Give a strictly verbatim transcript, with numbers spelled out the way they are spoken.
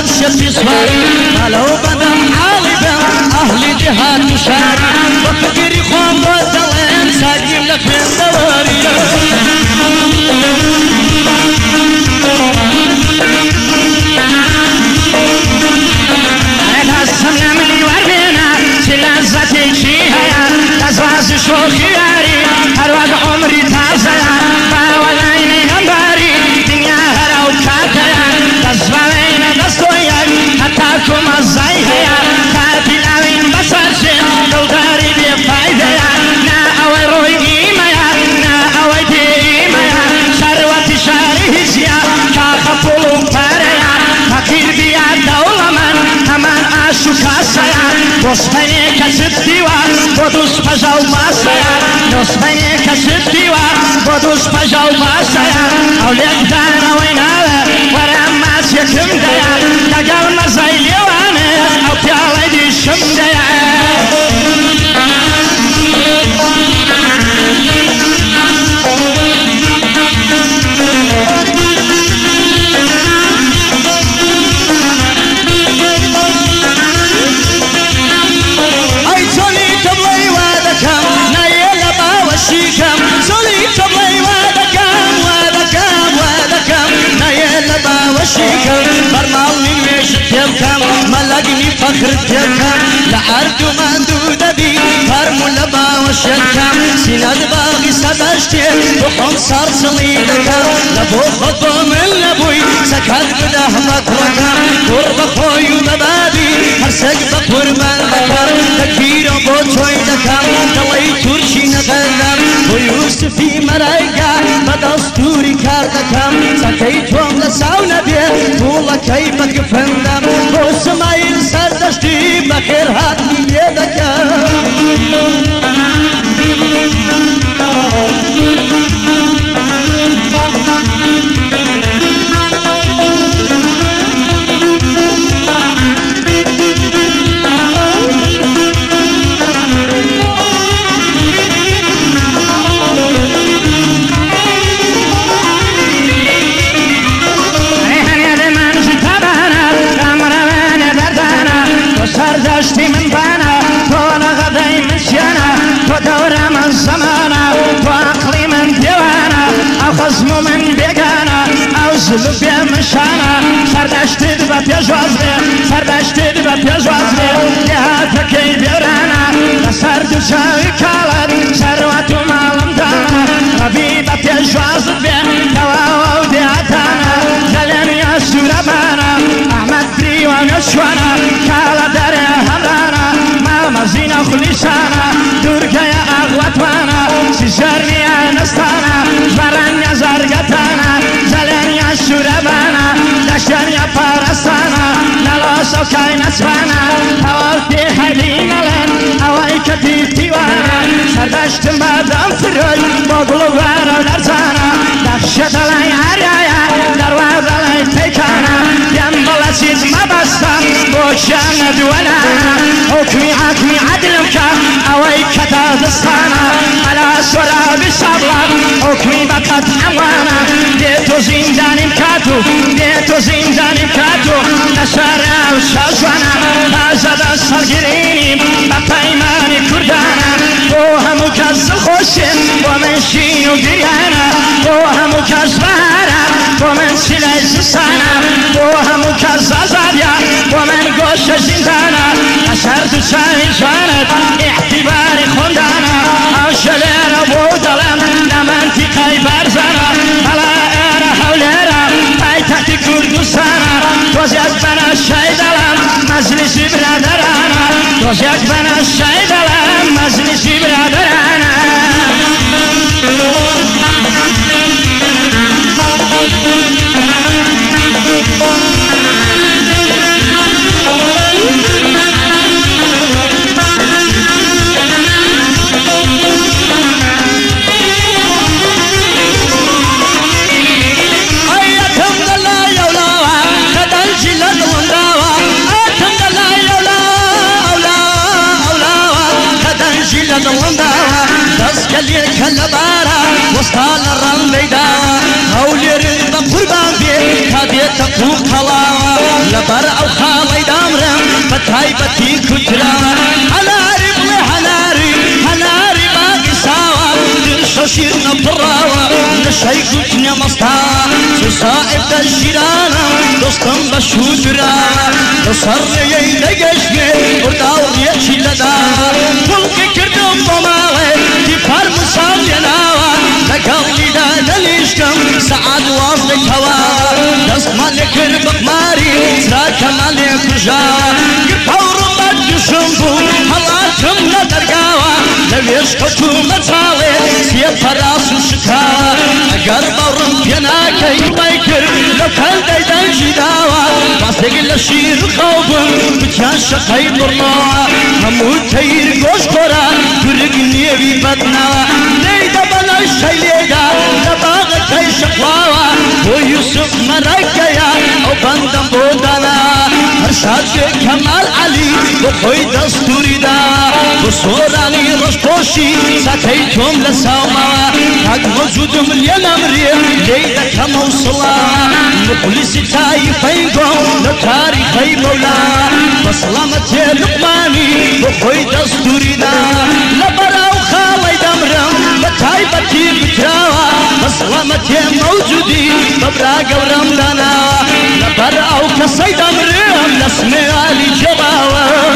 شتي صفاري قالوا بدم حالي بم أهلي جهاد وشاري وفكري خوان ودلين ساقيم لك من دواري أنا السمنة من وردنا سلازتي شيها تزواز شوخياري هرواد عمري تازيا باوليني غنباري دنيا هراو كاتيا تزوالين دستويا حتاكم الزايهيا كاتي لاوين بسرشين دوداري بفايديا نا اوي روي ايميا نا اوي دي ايميا شروتي شاري هزيا كاخفولو باريا فقير بيا دولة من همان عاشو كاسيا وصفيني كسب ديوان ودوس بجاو ماسيا وصفيني كسب ديوان ودوس بجاو ماسيا أوليك دانا وينالا ورام ماس يكم ديا تقال مزاي ليواني أو بيالي دي شم ديا برمالني مش تلكم ملقني فخر تلكم لعرض مندود بي فرمو لبا وشكم سند باغي سبشتي بحم صار صليدكم لبو خطو من لبوي سكت بده مكركم قرب خوي ومبابي هرسك بقربان بكر تكبير بوتوي دكم دلي ترشي نغلم ويوسفي مرايقا بدستوري كاردكم سكيتهم لساو نبي طول كيفك فندم وسمايل سردشتي بخير هاتي بيدك سردشتي من بانا طول غدي من شانا ودورة من زمانا وعقلي من ديوانا أو خصم من بيقانا أو زلب بمشانا سردشتي دبا بيجواز بي سردشتي دبا بيجواز بي لهاتك بيرانا لسرد شاوي كالد سروات مالم دانا ربيبا بيجواز بي دواو دياتانا زلن يا سوربانا أحمد بريوان يشوانا كالد همرانا ما مزينا خليشانا دوركا يا أغواتوانا سيجرني يا نستانا جبران يا زرقتانا زلن يا شوربانا دشن يا بارستانا نلاسو كاي نسوانا هوالتي حيلين لن هواي كتيب ديوانا سردشتم بادم فروي بغلو بارو درزانا دخشت لي عريايا دروازة لي تيكانا ينبلا سيز مبستم بوشان دولا حكمي حكمي عدلك اوي كتا دستانا على سورا بصبلا حكمي بكت عوانا ديتو زنداني مكاتو ديتو زنداني مكاتو نشارع وشاجوانا هازد السرقريني بطيماني كردانا وهم كز خوشن ومن شينو قريانا وهم كز بهارا ومن سلاي سانا وهم كز ازاديا ومن قوش زندانا أشرت شاي جانت اعتباري خندانا أشلير أبو دلم لمنتي قيبر زانا فلا إيرا حوليرا بايتاتي كردستانا توزيك بنا الشاي دلم مجلسي برادرانا توزيك بنا الشاي دلم مجلسي برادرانا شيء كتني مستا صائب الشيرانا دوستم بشودرا تصر يدقشني ورداو يشي لدا فلك كردم بماوي تفار مسامينا لقلبي دا دليشتم سعاد واصلك هوا دست مالك بقماري سراك مالك رجا قرطور مدشنبو هلاتم لدرقاوا لويش كتو متالي سيب فراس وشكاوا اگر بورم بيناكي بيكر لو كان دايدان جداوا باسق لشير خوبم بتيان شقاي برنوا همو تير گوش خورا برق نيوي بدنوا ليدا بنا الشيليدا لباغ كي شقواوا و يوسف مرقيا او بندم بودانا هرشاد كمال علي بخوي دستوري دا بصوراني رشتوشي ساكيتهم لساوما حق موجود مليان امري ليدا كموصلا نقلس تايفين قوم لتاريخي مولا بسلامة لقماني بخوي دستوري دا لبراو خالي دمرم بتايبتي بتراوا بسلامة موجودي ببرا قورم دانا لبراو كسي دمرم لسمي علي جباوا